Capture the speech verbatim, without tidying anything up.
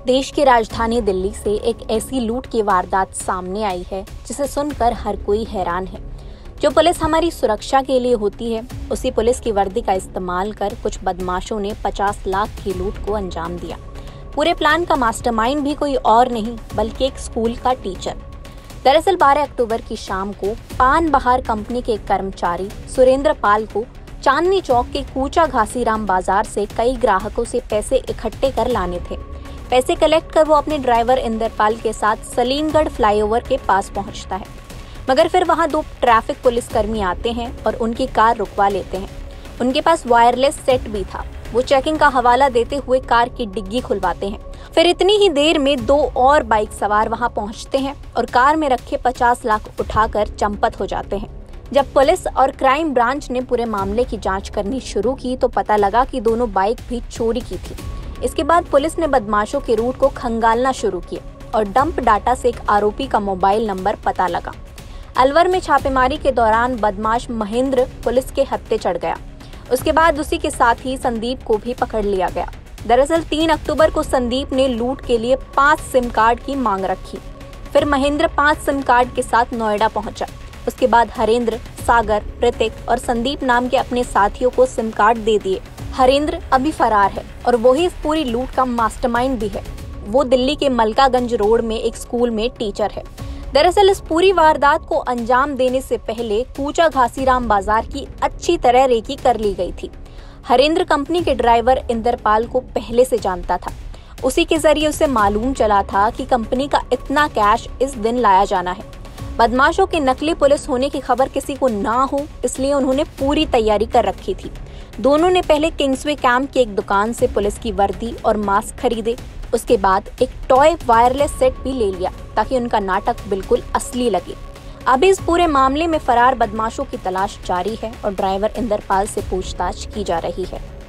देश की राजधानी दिल्ली से एक ऐसी लूट की वारदात सामने आई है जिसे सुनकर हर कोई हैरान है। जो पुलिस हमारी सुरक्षा के लिए होती है, उसी पुलिस की वर्दी का इस्तेमाल कर कुछ बदमाशों ने पचास लाख की लूट को अंजाम दिया। पूरे प्लान का मास्टरमाइंड भी कोई और नहीं बल्कि एक स्कूल का टीचर। दरअसल बारह अक्टूबर की शाम को पान बहार कंपनी के एक कर्मचारी सुरेंद्र पाल को चांदनी चौक के कूचा घासीराम बाजार से कई ग्राहकों से पैसे इकट्ठे कर लाने थे। पैसे कलेक्ट कर वो अपने ड्राइवर इंद्रपाल के साथ सलीमगढ़ फ्लाईओवर के पास पहुंचता है, मगर फिर वहां दो ट्रैफिक पुलिसकर्मी आते हैं और उनकी कार रुकवा लेते हैं। उनके पास वायरलेस सेट भी था। वो चेकिंग का हवाला देते हुए कार की डिग्गी खुलवाते हैं। फिर इतनी ही देर में दो और बाइक सवार वहां पहुंचते हैं और कार में रखे पचास लाख उठाकर चंपत हो जाते हैं। जब पुलिस और क्राइम ब्रांच ने पूरे मामले की जांच करनी शुरू की तो पता लगा कि दोनों बाइक भी चोरी की थी। इसके बाद पुलिस ने बदमाशों के रूट को खंगालना शुरू किया और डंप डाटा से एक आरोपी का मोबाइल नंबर पता लगा। अलवर में छापेमारी के दौरान बदमाश महेंद्र पुलिस के हत्थे चढ़ गया। उसके बाद उसी के साथ ही संदीप को भी पकड़ लिया गया। दरअसल तीन अक्टूबर को संदीप ने लूट के लिए पांच सिम कार्ड की मांग रखी। फिर महेंद्र पांच सिम कार्ड के साथ नोएडा पहुंचा। उसके बाद हरेंद्र, सागर, ऋतिक और संदीप नाम के अपने साथियों को सिम कार्ड दे दिए। हरेंद्र अभी फरार है और वही इस पूरी लूट का मास्टरमाइंड भी है। वो दिल्ली के मलकागंज रोड में एक स्कूल में टीचर है। दरअसल इस पूरी वारदात को अंजाम देने से पहले कूचा घासीराम बाजार की अच्छी तरह रेकी कर ली गई थी। हरेंद्र कंपनी के ड्राइवर इंद्रपाल को पहले से जानता था। उसी के जरिए उसे मालूम चला था कि कंपनी का इतना कैश इस दिन लाया जाना है। बदमाशों के नकली पुलिस होने की खबर किसी को ना हो, इसलिए उन्होंने पूरी तैयारी कर रखी थी। दोनों ने पहले किंग्सवे कैंप की एक दुकान से पुलिस की वर्दी और मास्क खरीदे। उसके बाद एक टॉय वायरलेस सेट भी ले लिया ताकि उनका नाटक बिल्कुल असली लगे। अभी इस पूरे मामले में फरार बदमाशों की तलाश जारी है और ड्राइवर इंद्रपाल से पूछताछ की जा रही है।